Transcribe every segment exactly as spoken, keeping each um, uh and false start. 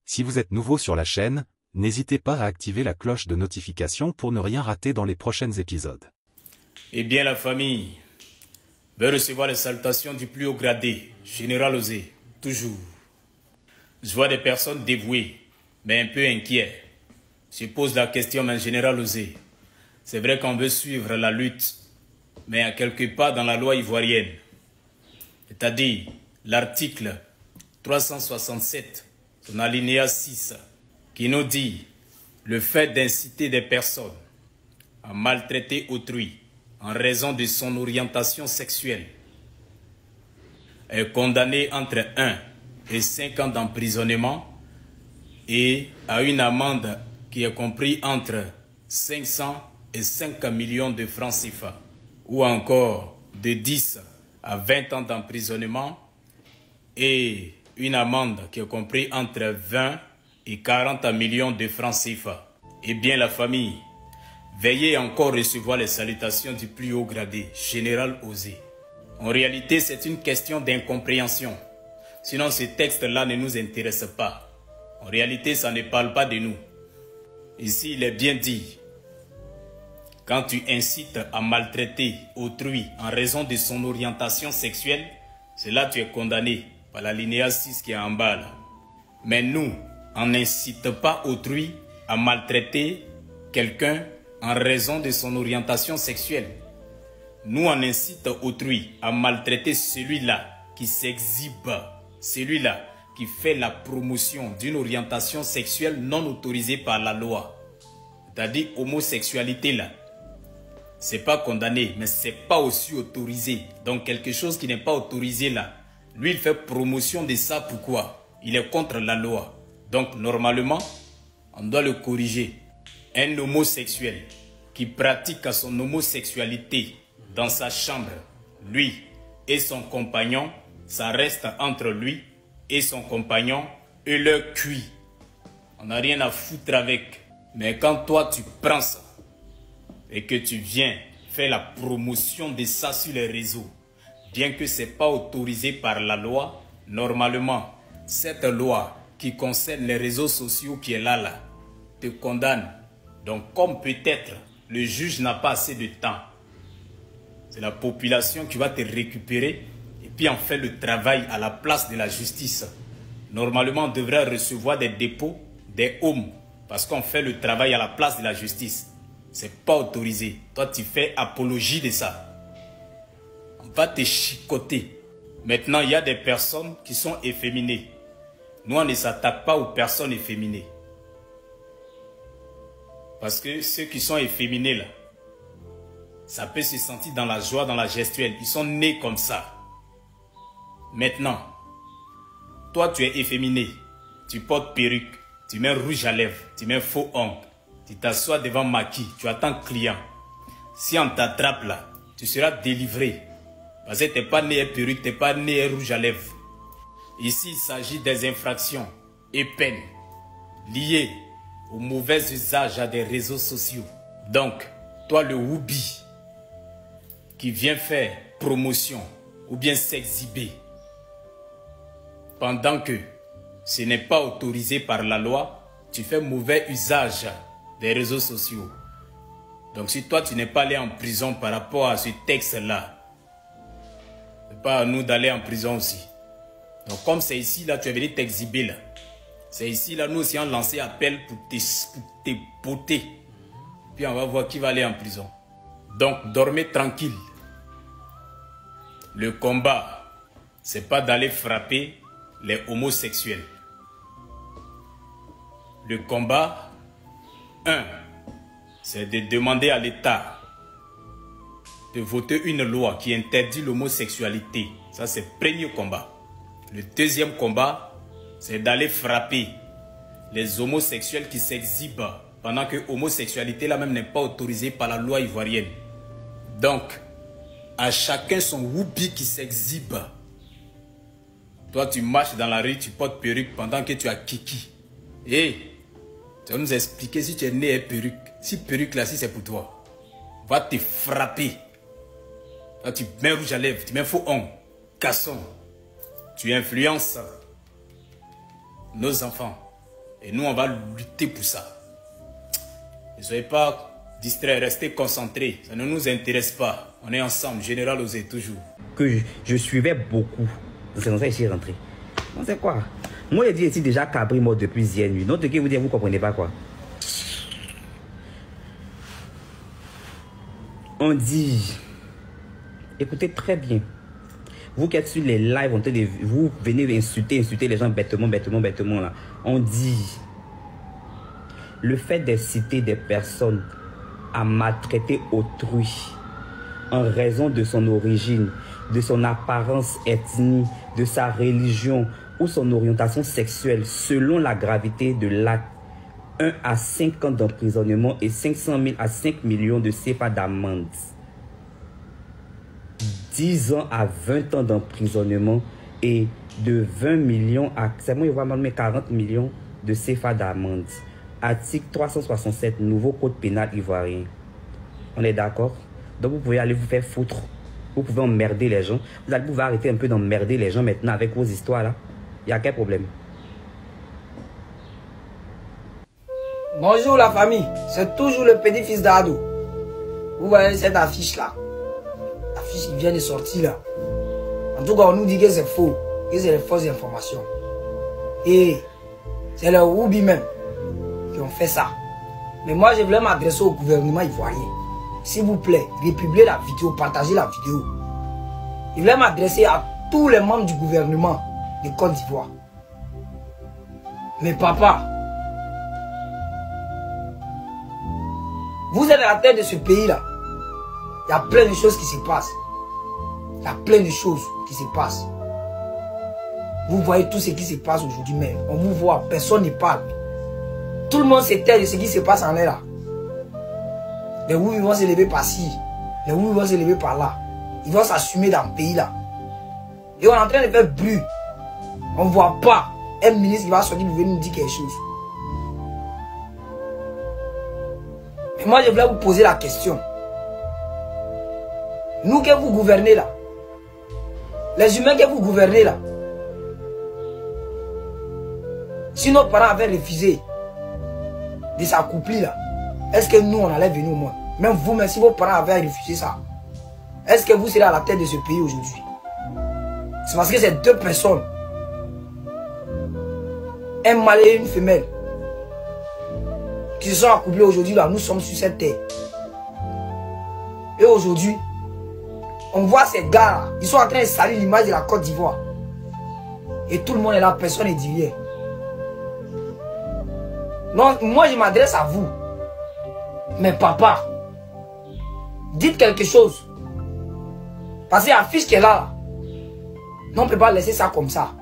Si vous êtes nouveau sur la chaîne, n'hésitez pas à activer la cloche de notification pour ne rien rater dans les prochains épisodes. Eh bien la famille, veut recevoir les salutations du plus haut gradé, Général Osé, toujours. Je vois des personnes dévouées, mais un peu inquiets. Je pose la question, mais Général Osé, c'est vrai qu'on veut suivre la lutte, mais à quelque part dans la loi ivoirienne, c'est-à-dire l'article trois cent soixante-sept, son alinéa six, qui nous dit le fait d'inciter des personnes à maltraiter autrui en raison de son orientation sexuelle est condamné entre un et cinq ans d'emprisonnement et à une amende qui est comprise entre cinq cents et cinq millions de francs C F A, ou encore de dix à vingt ans d'emprisonnement et une amende qui est comprise entre vingt et quarante millions de francs C F A. Eh bien la famille, veuillez encore recevoir les salutations du plus haut gradé, Général Osé. En réalité, c'est une question d'incompréhension. Sinon, ce texte-là ne nous intéresse pas. En réalité, ça ne parle pas de nous. Ici, il est bien dit, quand tu incites à maltraiter autrui en raison de son orientation sexuelle, c'est là que tu es condamné par l'alinéa six qui est en bas là. Mais nous, on n'incite pas autrui à maltraiter quelqu'un en raison de son orientation sexuelle. Nous, on incite autrui à maltraiter celui-là qui s'exhibe, celui-là qui fait la promotion d'une orientation sexuelle non autorisée par la loi. C'est-à-dire homosexualité là. C'est pas condamné, mais c'est pas aussi autorisé. Donc quelque chose qui n'est pas autorisé là, lui il fait promotion de ça. Pourquoi? Il est contre la loi. Donc normalement, on doit le corriger. Un homosexuel qui pratique son homosexualité dans sa chambre, lui et son compagnon, ça reste entre lui et son compagnon et leur cuit. On n'a rien à foutre avec. Mais quand toi tu prends ça et que tu viens faire la promotion de ça sur les réseaux, bien que ce n'est pas autorisé par la loi, normalement, cette loi qui concerne les réseaux sociaux qui est là, là, te condamne. Donc comme peut-être le juge n'a pas assez de temps, c'est la population qui va te récupérer et puis en fait le travail à la place de la justice. Normalement, on devrait recevoir des dépôts, des hommes, parce qu'on fait le travail à la place de la justice. Ce n'est pas autorisé. Toi, tu fais apologie de ça. On va te chicoter. Maintenant, il y a des personnes qui sont efféminées. Nous, on ne s'attaque pas aux personnes efféminées. Parce que ceux qui sont efféminés, là, ça peut se sentir dans la joie, dans la gestuelle. Ils sont nés comme ça. Maintenant, toi, tu es efféminé. Tu portes perruque. Tu mets rouge à lèvres. Tu mets faux ongle. Tu t'assois devant maquis. Tu attends client. Si on t'attrape là, tu seras délivré. Parce que tu n'es pas né à perruque, tu n'es pas né à rouge à lèvres. Ici, il s'agit des infractions et peines liées au mauvais usage des réseaux sociaux. Donc, toi le woubi qui vient faire promotion ou bien s'exhiber pendant que ce n'est pas autorisé par la loi, tu fais mauvais usage des réseaux sociaux. Donc si toi tu n'es pas allé en prison par rapport à ce texte-là, ce n'est pas à nous d'aller en prison aussi. Donc comme c'est ici, là, tu es venu t'exhiber là. C'est ici, là, nous aussi on lancé appel pour te, pour te botter. Puis on va voir qui va aller en prison. Donc dormez tranquille. Le combat, c'est pas d'aller frapper les homosexuels. Le combat, un, c'est de demander à l'État de voter une loi qui interdit l'homosexualité. Ça, c'est le premier combat. Le deuxième combat, c'est d'aller frapper les homosexuels qui s'exhibent pendant que l'homosexualité là même n'est pas autorisée par la loi ivoirienne. Donc, à chacun son woubi qui s'exhibe. Toi, tu marches dans la rue, tu portes perruque pendant que tu as kiki. Et tu vas nous expliquer si tu es né à perruque. Si perruque là, si c'est pour toi, va te frapper. Là, tu mets rouge à lèvres, tu mets faux ongle, garçon. Tu influences nos enfants. Et nous, on va lutter pour ça. Ne soyez pas distraits, restez concentrés. Ça ne nous intéresse pas. On est ensemble, Général Osé, toujours. Que je, je suivais beaucoup. C'est comme ça que je suis rentré. On sait quoi? Moi, je dis ici déjà Cabri mort depuis hier nuit. Donc, ce que vous dites, vous ne comprenez pas quoi. On dit, écoutez très bien. Vous qui êtes sur les lives, on te, vous venez insulter, insulter les gens bêtement, bêtement, bêtement là. On dit, le fait d'inciter des personnes à maltraiter autrui en raison de son origine, de son apparence ethnique, de sa religion ou son orientation sexuelle, selon la gravité de l'acte, un à cinq ans d'emprisonnement et cinq cent mille à cinq millions de C F A d'amende. dix ans à vingt ans d'emprisonnement et de vingt millions à c'est moi, il va me quarante millions de C F A d'amende. Article trois cent soixante-sept, nouveau code pénal ivoirien. On est d'accord? Donc vous pouvez aller vous faire foutre. Vous pouvez emmerder les gens. Vous allez pouvoir arrêter un peu d'emmerder les gens maintenant avec vos histoires là. Il n'y a quel problème? Bonjour la famille, c'est toujours le petit-fils d'Ado. Vous voyez cette affiche là? L'affiche qui vient de sortir là. En tout cas, on nous dit que c'est faux, que c'est des fausses informations. Et c'est le Woubi même qui ont fait ça. Mais moi, je voulais m'adresser au gouvernement ivoirien. S'il vous plaît, republiez la vidéo, partagez la vidéo. Je voulais m'adresser à tous les membres du gouvernement de Côte d'Ivoire. Mais papa, vous êtes à la tête de ce pays-là. Il y a plein de choses qui se passent. Il y a plein de choses qui se passent. Vous voyez tout ce qui se passe aujourd'hui même. On vous voit, personne ne parle. Tout le monde se tait de ce qui se passe en l'air là. Les Wouis vont se lever par-ci. Les Wouis vont se lever par-là. Ils vont s'assumer dans le pays là. Et on est en train de faire bruit. On ne voit pas un ministre qui va sortir pour venir nous dire quelque chose. Mais moi je voulais vous poser la question. Nous que vous gouvernez là, les humains que vous gouvernez là, si nos parents avaient refusé de s'accouplir là, est-ce que nous on allait venir au moins? Même vous, même si vos parents avaient refusé ça, est-ce que vous serez à la tête de ce pays aujourd'hui? C'est parce que c'est deux personnes, un mâle et une femelle, qui se sont accouplés aujourd'hui là, nous sommes sur cette terre. Et aujourd'hui, on voit ces gars là, ils sont en train de salir l'image de la Côte d'Ivoire. Et tout le monde est là, personne ne dit rien. Donc moi je m'adresse à vous. Mais papa, dites quelque chose. Parce que l'affiche qui est là, là, non, on ne peut pas laisser ça comme ça.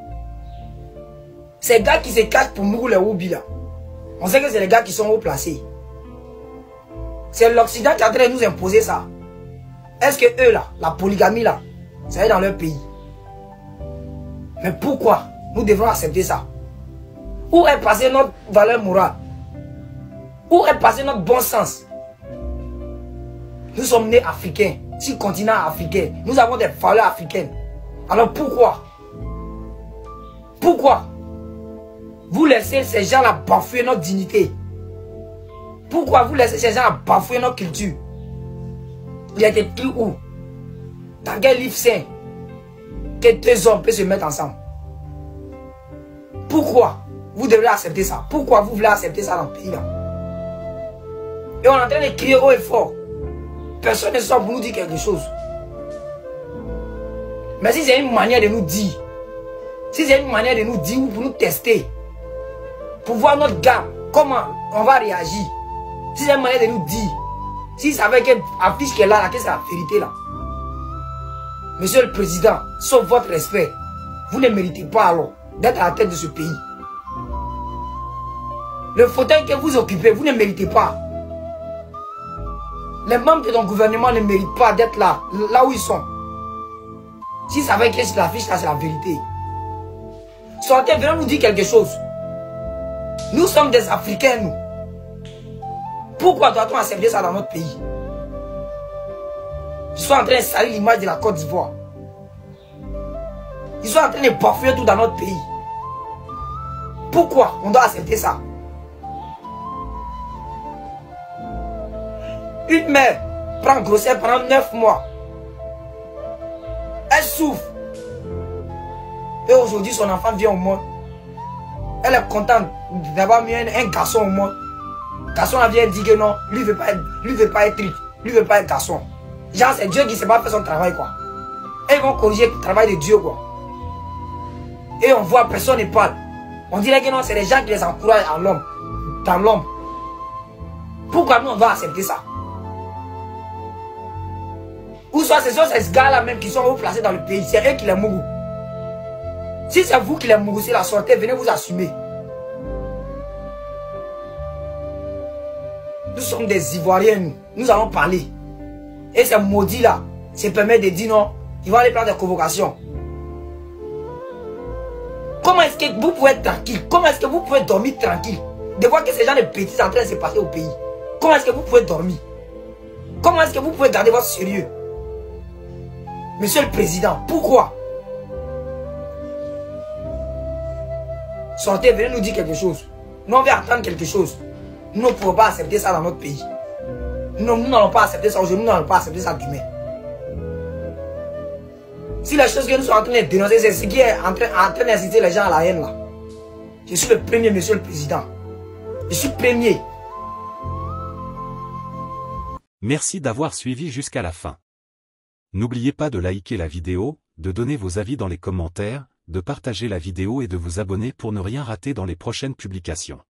Ces gars qui se cachent pour nous les Woubi là, on sait que c'est les gars qui sont haut placés. C'est l'Occident qui est en train de nous imposer ça. Est-ce que eux là, la polygamie là, ça est dans leur pays? Mais pourquoi nous devons accepter ça? Où est passée notre valeur morale? Où est passé notre bon sens? Nous sommes nés africains, sur le continent africain. Nous avons des valeurs africaines. Alors pourquoi? Pourquoi vous laissez ces gens-là bafouer notre dignité? Pourquoi vous laissez ces gens-là bafouer notre culture? Il a été écrit où? Dans quel livre saint que deux hommes peuvent se mettre ensemble? Pourquoi vous devez accepter ça? Pourquoi vous voulez accepter ça dans le pays là? Et on est en train de crier haut et fort. Personne ne sort pour nous dire quelque chose. Mais si c'est une manière de nous dire, si c'est une manière de nous dire ou pour nous tester, pour voir notre gars, comment on va réagir, si c'est une manière de nous dire, si ça veut qu'elle affiche qu'elle est là, là que c'est la vérité là. Monsieur le Président, sauf votre respect, vous ne méritez pas alors d'être à la tête de ce pays. Le fauteuil que vous occupez, vous ne méritez pas. Les membres de ton gouvernement ne méritent pas d'être là, là où ils sont. Si ça veut que c'est l'affiche là, c'est la vérité. Sortez, venez nous dire quelque chose. Nous sommes des Africains, nous. Pourquoi doit-on accepter ça dans notre pays? Ils sont en train de salir l'image de la Côte d'Ivoire. Ils sont en train de bafouer tout dans notre pays. Pourquoi on doit accepter ça? Une mère prend grossesse pendant neuf mois. Elle souffre. Et aujourd'hui, son enfant vient au monde. Elle est contente d'avoir mis un, un garçon au monde. Le garçon là vient dire que non, lui ne veut pas être, lui veut pas être riche, lui veut pas être garçon. Genre, c'est Dieu qui ne sait pas faire son travail, quoi. Et ils vont corriger le travail de Dieu, quoi. Et on voit, personne ne parle. On dirait que non, c'est les gens qui les encouragent en l'homme, dans l'homme. Pourquoi nous, on va accepter ça? Ou soit ce sont ces gars-là même qui sont placés dans le pays, c'est eux qui les mourent. Si c'est vous qui les mourrez, la sortez, venez vous assumer. Nous sommes des Ivoiriens, nous. Nous allons parler. Et ces maudits-là se permettent de dire non, ils vont aller prendre des convocations. Comment est-ce que vous pouvez être tranquille? Comment est-ce que vous pouvez dormir tranquille? De voir que ces gens de bêtises sont en train de se passer au pays. Comment est-ce que vous pouvez dormir? Comment est-ce que vous pouvez garder votre sérieux? Monsieur le Président, pourquoi? Sortez, venez nous dire quelque chose. Nous, on va attendre quelque chose. Nous ne pouvons pas accepter ça dans notre pays. Nous n'allons pas accepter ça aujourd'hui, nous n'allons pas accepter ça demain. Si les choses que nous sommes en train de dénoncer, c'est ce qui est en train, en train d'inciter les gens à la haine là. Je suis le premier, Monsieur le Président. Je suis premier. Merci d'avoir suivi jusqu'à la fin. N'oubliez pas de liker la vidéo, de donner vos avis dans les commentaires, de partager la vidéo et de vous abonner pour ne rien rater dans les prochaines publications.